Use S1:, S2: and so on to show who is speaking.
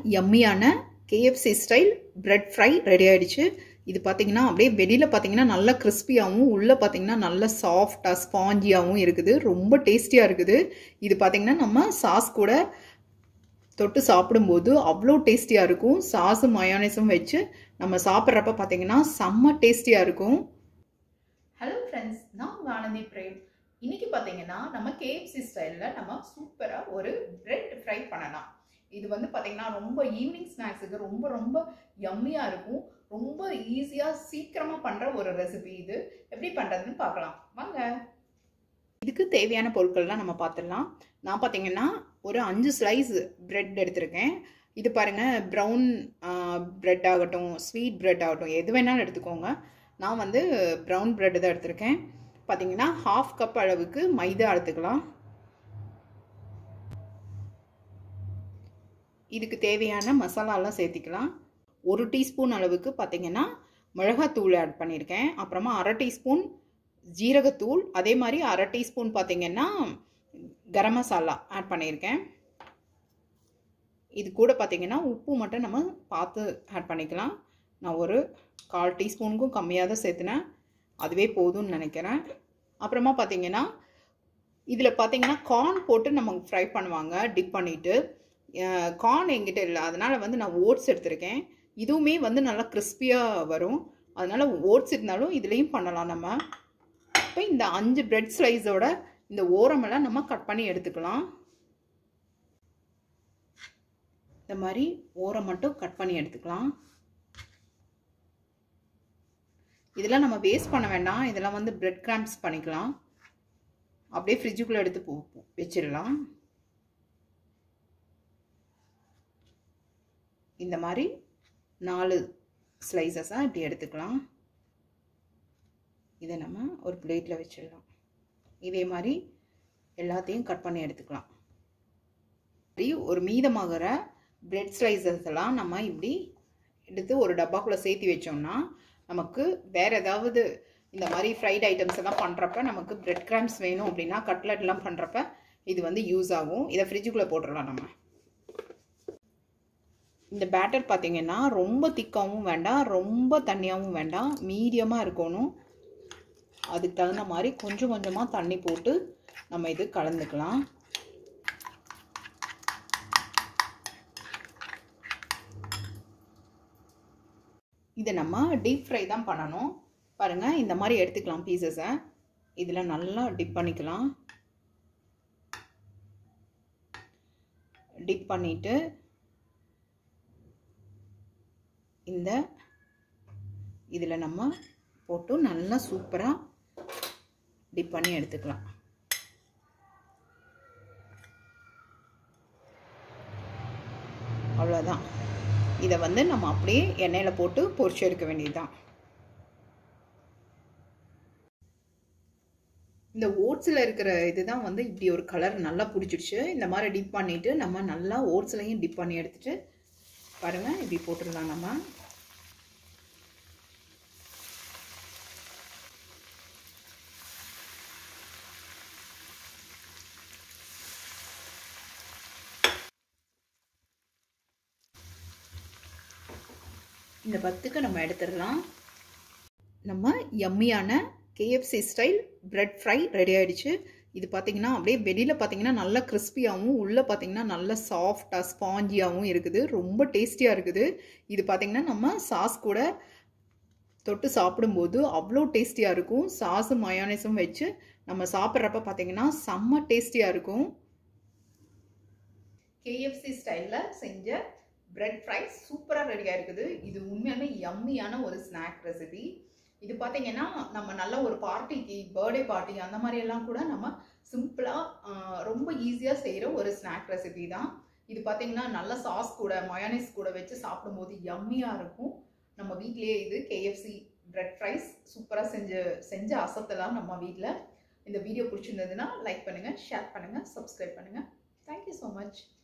S1: யம்மியான KFC style bread fry ready ஆயிடுச்சு. இது பார்த்தீங்கன்னா அப்படியே வெளியில பார்த்தீங்கன்னா நல்லா கிறிஸ்பியாகவும் உள்ள பார்த்தீங்கன்னா நல்லா சாஃப்டாக ஸ்பாஞ்சியாகவும் இருக்குது. ரொம்ப டேஸ்டியாக இருக்குது. இது பார்த்தீங்கன்னா நம்ம சாஸ் கூட தொட்டு சாப்பிடும்போது அவ்வளோ டேஸ்டியாக இருக்கும். சாஸும் மயோனைஸும் வச்சு நம்ம சாப்பிட்றப்ப பார்த்தீங்கன்னா செம்ம டேஸ்டியாக இருக்கும். ஹலோ ஃப்ரெண்ட்ஸ், நான் உங்கள் ஆனந்தி பிரேம். இன்னைக்கு பார்த்தீங்கன்னா நம்ம KFC ஸ்டைலில் நம்ம சூப்பராக ஒரு பிரெட் ஃப்ரை பண்ணலாம். இது வந்து பார்த்தீங்கன்னா ரொம்ப ஈவினிங் ஸ்நாக்ஸுக்கு ரொம்ப ரொம்ப யம்மியாக இருக்கும். ரொம்ப ஈஸியாக சீக்கிரமாக பண்ணுற ஒரு ரெசிபி. இது எப்படி பண்ணுறதுன்னு பார்க்கலாம் வாங்க. இதுக்கு தேவையான பொருட்கள்லாம் நம்ம பார்த்துடலாம். நான் பார்த்தீங்கன்னா ஒரு 5 ஸ்லைஸ் பிரெட் எடுத்திருக்கேன். இது பாருங்கள், ப்ரௌன் பிரெட் ஆகட்டும், ஸ்வீட் பிரெட் ஆகட்டும், எது வேணாலும் எடுத்துக்கோங்க. நான் வந்து ப்ரௌன் பிரெட் தான் எடுத்திருக்கேன். பார்த்தீங்கன்னா 1/2 கப் அளவுக்கு மைதா எடுத்துக்கலாம். இதுக்கு தேவையான மசாலாலாம் சேர்த்திக்கலாம். 1 டீஸ்பூன் அளவுக்கு பார்த்தீங்கன்னா மிளகாத்தூள் ஆட் பண்ணியிருக்கேன். அப்புறமா 1/2 டீஸ்பூன் ஜீரகத்தூள், அதே மாதிரி 1/2 டீஸ்பூன் பார்த்தீங்கன்னா கரம் மசாலா ஆட் பண்ணியிருக்கேன். இது கூட பார்த்தீங்கன்னா உப்பு மட்டும் நம்ம பார்த்து ஆட் பண்ணிக்கலாம். நான் ஒரு 1/4 டீஸ்பூனுக்கும் கம்மியாக தான் சேர்த்துனேன். அதுவே போதும்னு நினைக்கிறேன். அப்புறமா பார்த்தீங்கன்னா இதில் பார்த்தீங்கன்னா கார்ன் போட்டு நம்ம ஃப்ரை பண்ணுவாங்க டிப் பண்ணிவிட்டு. கார்ன் என்கிட்ட இல்லை, அதனால் வந்து நான் ஓட்ஸ் எடுத்திருக்கேன். இதுவுமே வந்து நல்லா கிறிஸ்பியாக வரும். அதனால் ஓட்ஸ் இருந்தாலும் இதுலேயும் பண்ணலாம் நம்ம. இப்போ இந்த 5 பிரெட் ஸ்லைஸோட இந்த ஓரமெல்லாம் நம்ம கட் பண்ணி எடுத்துக்கலாம். இந்த மாதிரி ஓரம் மட்டும் கட் பண்ணி எடுத்துக்கலாம். இதெல்லாம் நம்ம வேஸ்ட் பண்ண வேண்டாம். இதெல்லாம் வந்து பிரெட் கிராம்ஸ் பண்ணிக்கலாம். அப்படியே ஃப்ரிட்ஜுக்குள்ளே எடுத்து வச்சிடலாம். இந்த மாதிரி 4 ஸ்லைசஸாக இப்படி எடுத்துக்கலாம். இதை நம்ம ஒரு பிளேட்டில் வச்சிடலாம். இதே மாதிரி எல்லாத்தையும் கட் பண்ணி எடுத்துக்கலாம். ஒரு மீதமாகிற பிரெட் ஸ்லைசஸ் எல்லாம் நம்ம இப்படி எடுத்து ஒரு டப்பாக்குள்ளே சேர்த்து வச்சோம்னா நமக்கு வேறு ஏதாவது இந்த மாதிரி ஃப்ரைட் ஐட்டம்ஸ் எல்லாம் பண்ணுறப்ப நமக்கு பிரெட் கிராம்ஸ் வேணும் அப்படின்னா, கட்லெட்லாம் பண்ணுறப்ப இது வந்து யூஸ் ஆகும். இதை ஃப்ரிட்ஜுக்குள்ளே போட்டுடலாம் நம்ம. இந்த பேட்டர் பார்த்தீங்கன்னா ரொம்ப திக்காகவும் வேண்டாம், ரொம்ப தண்ணியாகவும் வேண்டாம், மீடியமாக இருக்கணும். அதுக்கு தகுந்த மாதிரி கொஞ்சம் கொஞ்சமாக தண்ணி போட்டு நம்ம இது கலந்துக்கலாம். இதை நம்ம டீப் ஃப்ரை தான் பண்ணணும். பாருங்கள், இந்த மாதிரி எடுத்துக்கலாம் பீசஸை. இதில் நல்லா டிப் பண்ணிக்கலாம். டிப் பண்ணிவிட்டு இந்த இதில் நம்ம போட்டு நல்லா சூப்பராக டிப் பண்ணி எடுத்துக்கலாம். அவ்வளோதான். இதை வந்து நம்ம அப்படியே எண்ணெயில் போட்டு பொரிச்சு எடுக்க வேண்டியதுதான். இந்த ஓட்ஸில் இருக்கிற இதுதான் வந்து இப்படி ஒரு கலர் நல்லா பிடிச்சிடுச்சு. இந்த மாதிரி டிப் பண்ணிவிட்டு நம்ம நல்லா ஓட்ஸ்லையும் டிப் பண்ணி எடுத்துகிட்டு பாருங்கள், இப்படி போட்டுடலாம் நம்ம. இந்த பத்துக்கு நம்ம எடுத்துடலாம். நம்ம யம்மியான KFC style bread fry ready ஆயிடுச்சு. இது பார்த்தீங்கன்னா அப்படியே வெளியில் பார்த்தீங்கன்னா நல்லா கிறிஸ்பியாகவும் உள்ள பார்த்தீங்கன்னா நல்லா சாஃப்டாக ஸ்பாஞ்சியாகவும் இருக்குது. ரொம்ப டேஸ்டியாக இருக்குது. இது பார்த்தீங்கன்னா நம்ம சாஸ் கூட தொட்டு சாப்பிடும்போது அவ்வளோ டேஸ்டியாக இருக்கும். சாஸும் மயோனைஸும் வச்சு நம்ம சாப்பிட்றப்ப பார்த்தீங்கன்னா செம்ம டேஸ்டியாக இருக்கும். KFC ஸ்டைலில் செஞ்ச பிரெட் ஃப்ரை சூப்பராக ரெடியாக இருக்குது. இது உண்மையாலுமே யம்மியான ஒரு ஸ்நாக் ரெசிபி. இது பார்த்தீங்கன்னா நம்ம நல்ல ஒரு பார்ட்டிக்கு, பர்த்டே பார்ட்டி அந்த மாதிரியெல்லாம் கூட நம்ம சிம்பிளாக ரொம்ப ஈஸியாக செய்கிற ஒரு ஸ்நாக் ரெசிபி தான். இது பார்த்தீங்கன்னா நல்ல சாஸ் கூட மயோனைஸ் கூட வச்சு சாப்பிடும்போது யம்மியாக இருக்கும். நம்ம வீட்டிலேயே இது KFC பிரெட் ஃப்ரைஸ் சூப்பராக செஞ்ச அசத்தலாம் நம்ம வீட்டில். இந்த வீடியோ பிடிச்சிருந்ததுன்னா லைக் பண்ணுங்கள், ஷேர் பண்ணுங்கள், சப்ஸ்கிரைப் பண்ணுங்கள். Thank you so much.